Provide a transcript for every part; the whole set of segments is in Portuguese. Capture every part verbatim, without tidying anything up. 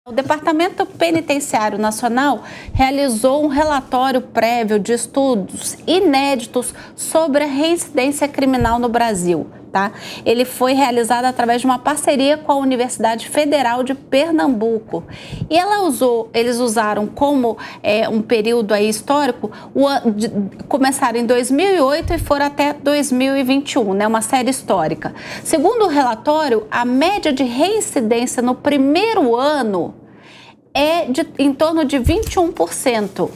O Departamento Penitenciário Nacional realizou um relatório prévio de estudos inéditos sobre a reincidência criminal no Brasil. Tá? Ele foi realizado através de uma parceria com a Universidade Federal de Pernambuco. E ela usou, eles usaram como é, um período aí histórico, o, de, começaram em dois mil e oito e foram até dois mil e vinte e um, né, uma série histórica. Segundo o relatório, a média de reincidência no primeiro ano é de, em torno de vinte e um por cento.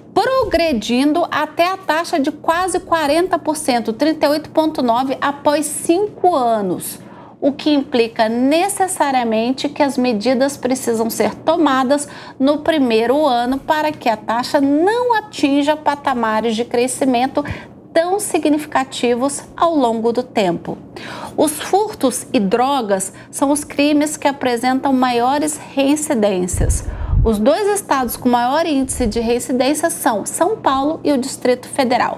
Progredindo até a taxa de quase quarenta por cento, trinta e oito vírgula nove por cento após cinco anos, o que implica necessariamente que as medidas precisam ser tomadas no primeiro ano para que a taxa não atinja patamares de crescimento tão significativos ao longo do tempo. Os furtos e drogas são os crimes que apresentam maiores reincidências. Os dois estados com maior índice de reincidência são São Paulo e o Distrito Federal.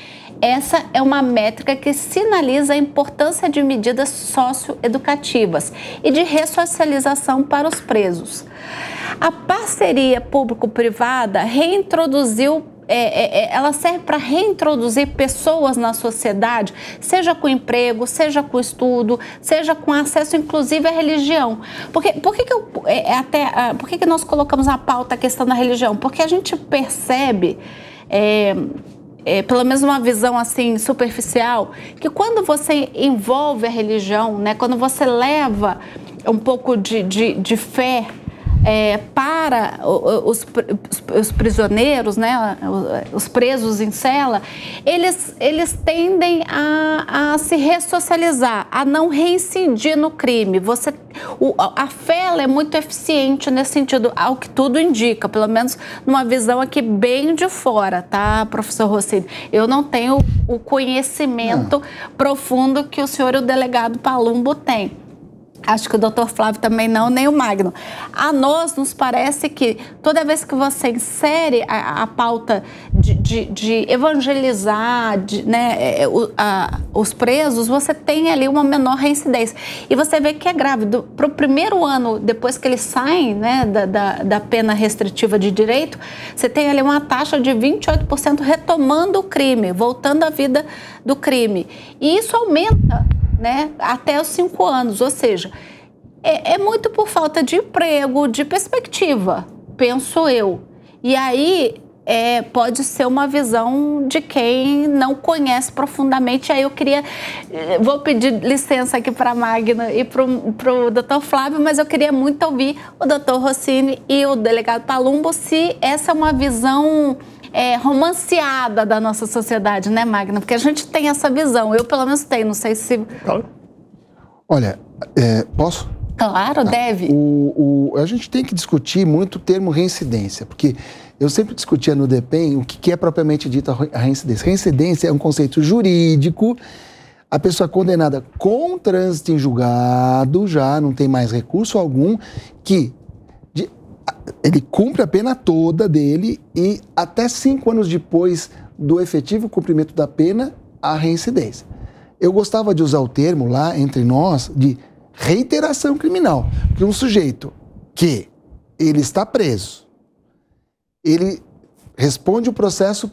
Essa é uma métrica que sinaliza a importância de medidas socioeducativas e de ressocialização para os presos. A parceria público-privada reintroduziu É, é, ela serve para reintroduzir pessoas na sociedade, seja com emprego, seja com estudo, seja com acesso, inclusive, à religião. Porque, por que, que, eu, é, até, por que, que nós colocamos na pauta a questão da religião? Porque a gente percebe, é, é, pelo menos uma visão assim superficial, que quando você envolve a religião, né, quando você leva um pouco de, de, de fé, É, para os, os prisioneiros, né, os presos em cela, eles, eles tendem a, a se ressocializar, a não reincidir no crime. Você, o, a fé ela é muito eficiente nesse sentido, ao que tudo indica, pelo menos numa visão aqui bem de fora, tá, professor Rossini? Eu não tenho o conhecimento ah. profundo que o senhor e o delegado Palumbo têm. Acho que o doutor Flávio também não, nem o Magno. A nós nos parece que toda vez que você insere a, a pauta de, de, de evangelizar de, né, o, a, os presos, você tem ali uma menor reincidência. E você vê que é grave. Para o primeiro ano, depois que eles saem, né, da, da, da pena restritiva de direito, você tem ali uma taxa de vinte e oito por cento retomando o crime, voltando à vida do crime. E isso aumenta, né, até os cinco anos, ou seja, é, é muito por falta de emprego, de perspectiva, penso eu. E aí é, pode ser uma visão de quem não conhece profundamente. Aí eu queria, vou pedir licença aqui para a Magna e para o doutor Flávio, mas eu queria muito ouvir o doutor Rossini e o delegado Palumbo se essa é uma visão É, romanceada da nossa sociedade, né, Magna? Porque a gente tem essa visão, eu pelo menos tenho, não sei se... Olha, é, posso? Claro, ah, deve. O, o, a gente tem que discutir muito o termo reincidência, porque eu sempre discutia no DEPEN o que, que é propriamente dita a reincidência. Reincidência é um conceito jurídico, a pessoa condenada com trânsito em julgado, já não tem mais recurso algum, que... ele cumpre a pena toda dele e até cinco anos depois do efetivo cumprimento da pena, a reincidência. Eu gostava de usar o termo lá entre nós de reiteração criminal, porque um sujeito que ele está preso, ele responde o processo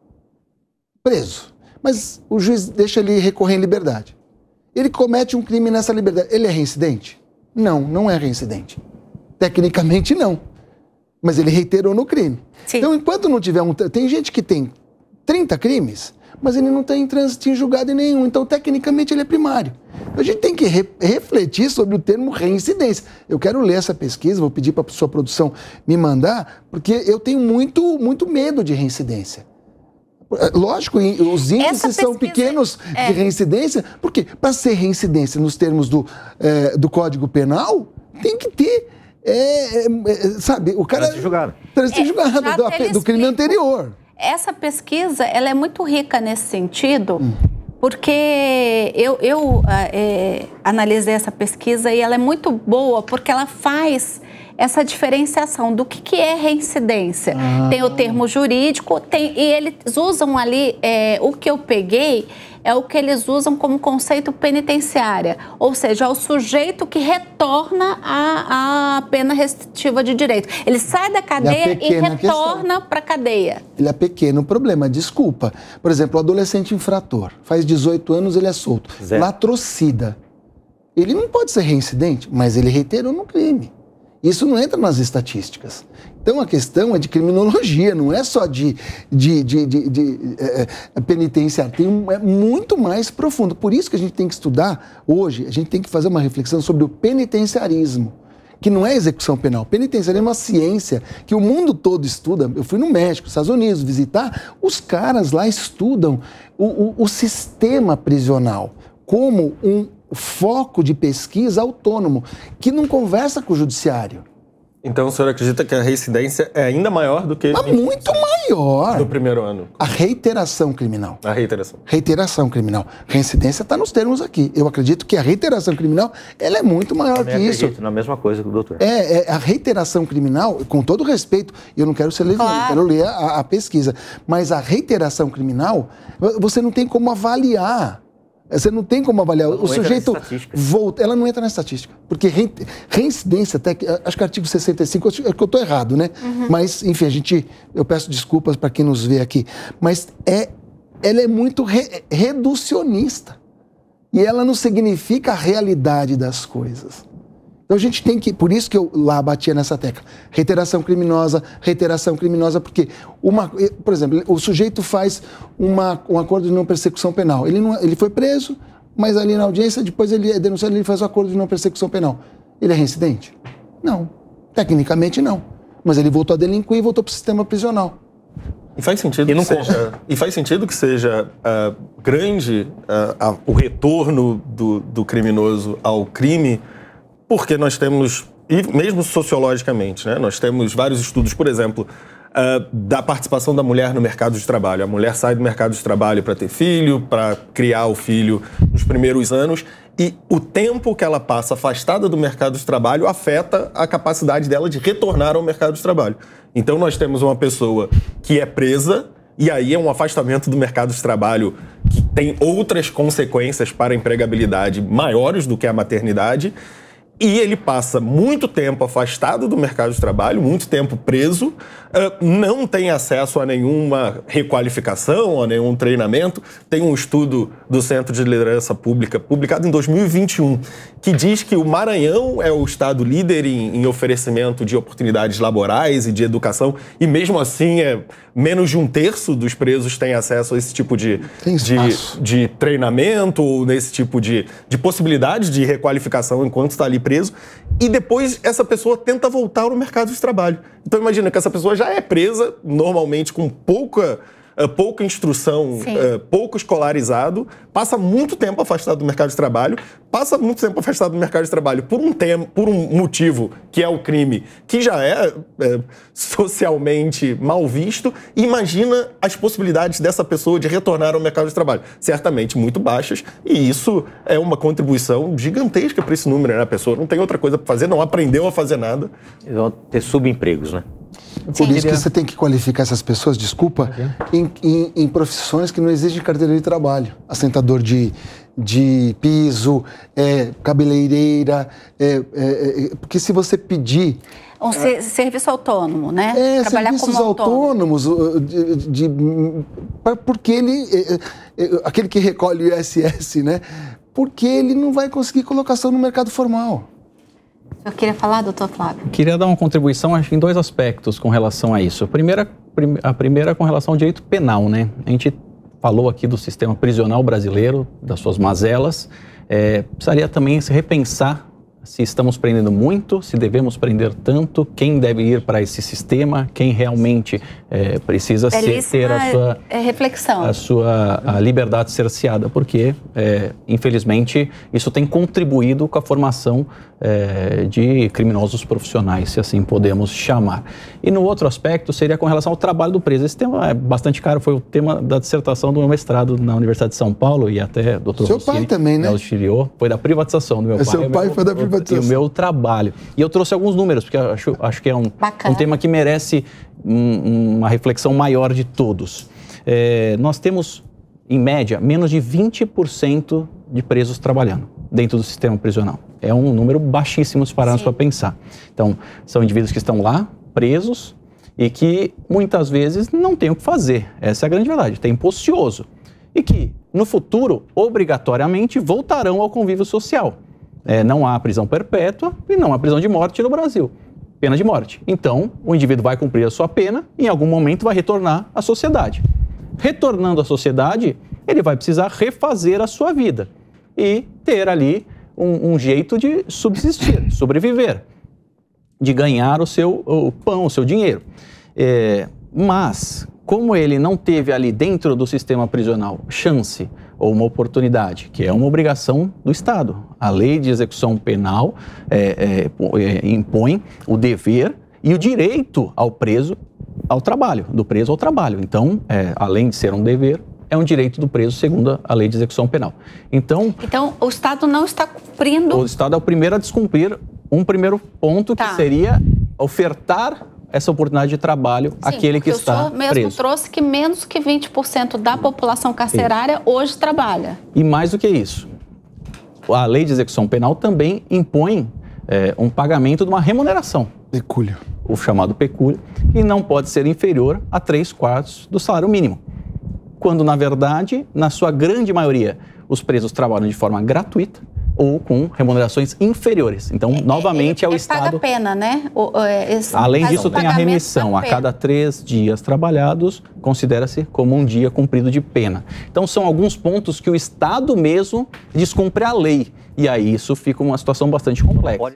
preso, mas o juiz deixa ele recorrer em liberdade. Ele comete um crime nessa liberdade, ele é reincidente? Não, não é reincidente. Tecnicamente, não. Mas ele reiterou no crime. Sim. Então, enquanto não tiver um... Tem gente que tem trinta crimes, mas ele não tem trânsito em julgado em nenhum. Então, tecnicamente, ele é primário. A gente tem que re refletir sobre o termo reincidência. Eu quero ler essa pesquisa, vou pedir para a sua produção me mandar, porque eu tenho muito, muito medo de reincidência. Lógico, os índices pesquisa, são pequenos é. de reincidência, porque para ser reincidência nos termos do, é, do Código Penal, tem que ter... É, é, sabe, o cara... Trânsito julgado. Trânsito é, julgado do, do crime anterior. Essa pesquisa, ela é muito rica nesse sentido, hum. porque eu, eu é, analisei essa pesquisa e ela é muito boa, porque ela faz essa diferenciação do que, que é reincidência. Ah. Tem o termo jurídico, tem, e eles usam ali, é, o que eu peguei é o que eles usam como conceito penitenciária, ou seja, é o sujeito que retorna à, à pena restritiva de direito. Ele sai da cadeia e retorna para a cadeia. Ele é pequeno problema, desculpa. Por exemplo, o adolescente infrator, faz dezoito anos, ele é solto. Zé. Latrocida. Ele não pode ser reincidente, mas ele reiterou no crime. Isso não entra nas estatísticas. Então, a questão é de criminologia, não é só de, de, de, de, de é, penitenciário. Tem um, é muito mais profundo. Por isso que a gente tem que estudar, hoje, a gente tem que fazer uma reflexão sobre o penitenciarismo, que não é execução penal. Penitenciarismo é uma ciência que o mundo todo estuda. Eu fui no México, nos Estados Unidos, visitar, os caras lá estudam o, o, o sistema prisional como um foco de pesquisa autônomo, que não conversa com o judiciário. Então o senhor acredita que a reincidência é ainda maior do que... Mas muito maior. Do primeiro ano. A reiteração criminal. A reiteração. Reiteração criminal. Reincidência está nos termos aqui. Eu acredito que a reiteração criminal, ela é muito maior Também que isso. Na mesma coisa que o doutor. É, é, a reiteração criminal, com todo respeito, eu não quero ser leviano, claro. Quero ler a, a pesquisa, mas a reiteração criminal, você não tem como avaliar. Você não tem como avaliar. Ela o sujeito volta. Ela não entra na estatística. Porque reincidência, até, acho que artigo sessenta e cinco, acho que eu estou errado, né? Uhum. Mas, enfim, a gente. Eu peço desculpas para quem nos vê aqui. Mas é, ela é muito re, reducionista. E ela não significa a realidade das coisas. Então a gente tem que, por isso que eu lá batia nessa tecla, reiteração criminosa, reiteração criminosa, porque, uma, por exemplo, o sujeito faz uma, um acordo de não persecução penal, ele, não, ele foi preso, mas ali na audiência, depois ele é denunciado, ele faz o acordo de não persecução penal. Ele é reincidente? Não, tecnicamente não, mas ele voltou a delinquir e voltou para o sistema prisional. E faz sentido, e que, seja, e faz sentido que seja uh, grande uh, uh, o retorno do, do criminoso ao crime, porque nós temos, e mesmo sociologicamente, né, nós temos vários estudos, por exemplo, uh, da participação da mulher no mercado de trabalho. A mulher sai do mercado de trabalho para ter filho, para criar o filho nos primeiros anos, e o tempo que ela passa afastada do mercado de trabalho afeta a capacidade dela de retornar ao mercado de trabalho. Então nós temos uma pessoa que é presa, e aí é um afastamento do mercado de trabalho que tem outras consequências para a empregabilidade maiores do que a maternidade, e ele passa muito tempo afastado do mercado de trabalho, muito tempo preso, não tem acesso a nenhuma requalificação, a nenhum treinamento. Tem um estudo do Centro de Liderança Pública, publicado em dois mil e vinte e um, que diz que o Maranhão é o estado líder em, em oferecimento de oportunidades laborais e de educação, e mesmo assim é menos de um terço dos presos tem acesso a esse tipo de, de, de treinamento ou nesse tipo de, de possibilidade de requalificação enquanto está ali preso, e depois essa pessoa tenta voltar ao mercado de trabalho. Então imagina que essa pessoa já é presa, normalmente com pouca, uh, pouca instrução, uh, pouco escolarizado, passa muito tempo afastado do mercado de trabalho, passa muito tempo afastado do mercado de trabalho por um, tema, por um motivo, que é o crime, que já é, é socialmente mal visto, e imagina as possibilidades dessa pessoa de retornar ao mercado de trabalho. Certamente muito baixas, e isso é uma contribuição gigantesca para esse número, né? A pessoa não tem outra coisa para fazer, não aprendeu a fazer nada. Eles vão ter subempregos, né? Por isso que você tem que qualificar essas pessoas, desculpa, em, em, em profissões que não exigem carteira de trabalho. Assentador de, de piso, é, cabeleireira, é, é, é, porque se você pedir... Um é, serviço autônomo, né? É, Trabalhar serviços como autônomos, de, de, de, porque ele, é, é, aquele que recolhe o I S S, né? Porque ele não vai conseguir colocação no mercado formal. Eu queria falar, doutor Flávio? Queria dar uma contribuição, acho, em dois aspectos com relação a isso. A primeira, a primeira com relação ao direito penal, né? A gente falou aqui do sistema prisional brasileiro, das suas mazelas. É, precisaria também se repensar se estamos prendendo muito, se devemos prender tanto, quem deve ir para esse sistema, quem realmente é, precisa ser, ter a sua, é reflexão. a sua a liberdade cerceada, porque, é, infelizmente, isso tem contribuído com a formação é, de criminosos profissionais, se assim podemos chamar. E no outro aspecto seria com relação ao trabalho do preso. Esse tema é bastante caro, foi o tema da dissertação do meu mestrado na Universidade de São Paulo, e até o doutor Seu pai também, né? Foi da privatização do meu pai. Seu pai meu, foi da privatização. e o meu trabalho. E eu trouxe alguns números, porque eu acho, acho que é um, um tema que merece um, uma reflexão maior de todos. É, nós temos, em média, menos de vinte por cento de presos trabalhando dentro do sistema prisional. É um número baixíssimo se pararmos para pensar. Então, são indivíduos que estão lá, presos, e que muitas vezes não têm o que fazer. Essa é a grande verdade. Tempo ocioso. E que, no futuro, obrigatoriamente voltarão ao convívio social. É, não há prisão perpétua e não há prisão de morte no Brasil. Pena de morte. Então, o indivíduo vai cumprir a sua pena e, em algum momento, vai retornar à sociedade. Retornando à sociedade, ele vai precisar refazer a sua vida e ter ali um, um jeito de subsistir, sobreviver, de ganhar o seu o pão, o seu dinheiro. É, mas, como ele não teve ali dentro do sistema prisional chance ou uma oportunidade, que é uma obrigação do Estado, a lei de execução penal é, é, é, impõe o dever e o direito ao preso ao trabalho, do preso ao trabalho. Então, é, além de ser um dever, é um direito do preso segundo a lei de execução penal. Então, então o Estado não está cumprindo... O Estado é o primeiro a descumprir um primeiro ponto, tá, que seria ofertar essa oportunidade de trabalho Sim, àquele que está preso. O senhor mesmo preso. trouxe que menos que vinte por cento da população carcerária isso. hoje trabalha. E mais do que isso, a lei de execução penal também impõe é, um pagamento de uma remuneração. Pecúlio. O chamado pecúlio, que não pode ser inferior a três quartos do salário mínimo. Quando, na verdade, na sua grande maioria, os presos trabalham de forma gratuita ou com remunerações inferiores. Então, é, novamente, é, é o Estado... paga a pena, né? O, esse, Além disso, tem a remissão. A cada três dias trabalhados, considera-se como um dia cumprido de pena. Então, são alguns pontos que o Estado mesmo descumpre a lei. E aí, isso fica uma situação bastante complexa.